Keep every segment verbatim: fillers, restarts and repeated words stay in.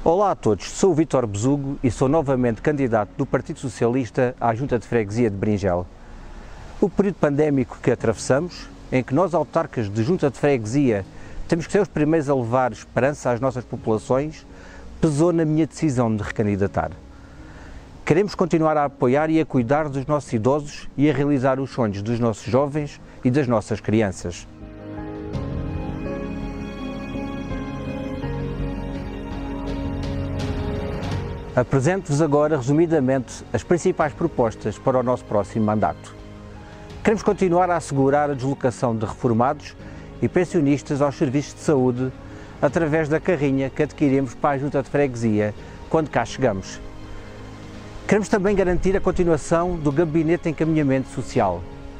Olá a todos, sou o Vítor Besugo e sou novamente candidato do Partido Socialista à Junta de Freguesia de Brinjel. O período pandémico que atravessamos, em que nós autarcas de Junta de Freguesia temos que ser os primeiros a levar esperança às nossas populações, pesou na minha decisão de recandidatar. Queremos continuar a apoiar e a cuidar dos nossos idosos e a realizar os sonhos dos nossos jovens e das nossas crianças. Apresento-vos agora, resumidamente, as principais propostas para o nosso próximo mandato. Queremos continuar a assegurar a deslocação de reformados e pensionistas aos serviços de saúde através da carrinha que adquirimos para a Junta de Freguesia quando cá chegamos. Queremos também garantir a continuação do Gabinete de Encaminhamento Social.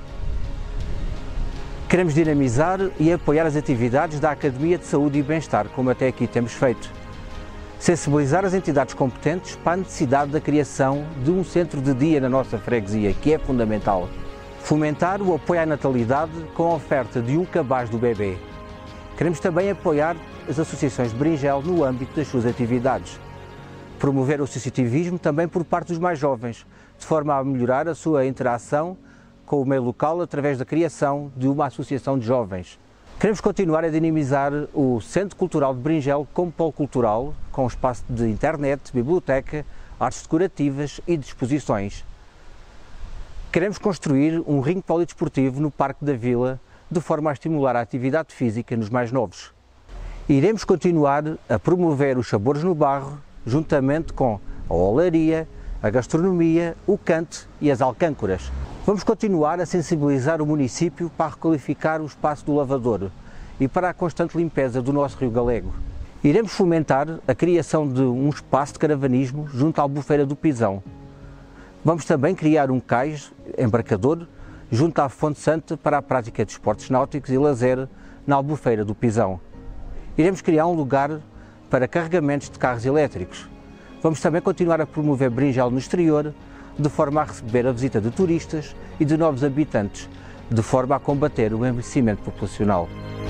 Queremos dinamizar e apoiar as atividades da Academia de Saúde e Bem-Estar, como até aqui temos feito. Sensibilizar as entidades competentes para a necessidade da criação de um centro de dia na nossa freguesia, que é fundamental. Fomentar o apoio à natalidade com a oferta de um cabaz do bebê. Queremos também apoiar as associações de Brinjel no âmbito das suas atividades. Promover o associativismo também por parte dos mais jovens, de forma a melhorar a sua interação com o meio local através da criação de uma associação de jovens. Queremos continuar a dinamizar o Centro Cultural de Brinjel como polo cultural, com espaço de internet, biblioteca, artes decorativas e de exposições. Queremos construir um ringue polidesportivo no Parque da Vila, de forma a estimular a atividade física nos mais novos. Iremos continuar a promover os sabores no barro, juntamente com a olaria, a gastronomia, o cante e as alcâncoras. Vamos continuar a sensibilizar o município para requalificar o espaço do lavador e para a constante limpeza do nosso Rio Galego. Iremos fomentar a criação de um espaço de caravanismo junto à Albufeira do Pisão. Vamos também criar um cais embarcador junto à Fonte Santa para a prática de esportes náuticos e lazer na Albufeira do Pisão. Iremos criar um lugar para carregamentos de carros elétricos. Vamos também continuar a promover Brinjel no exterior, de forma a receber a visita de turistas e de novos habitantes, de forma a combater o envelhecimento populacional.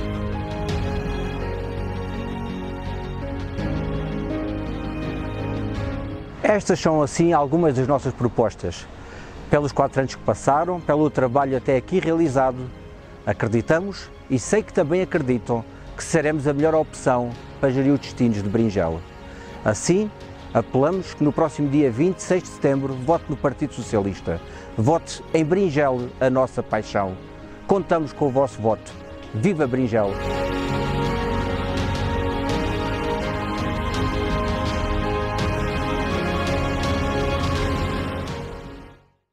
Estas são, assim, algumas das nossas propostas. Pelos quatro anos que passaram, pelo trabalho até aqui realizado, acreditamos e sei que também acreditam que seremos a melhor opção para gerir os destinos de Brinjel. Assim, apelamos que no próximo dia vinte e seis de setembro vote no Partido Socialista. Vote em Brinjel, a nossa paixão. Contamos com o vosso voto. Viva Brinjel!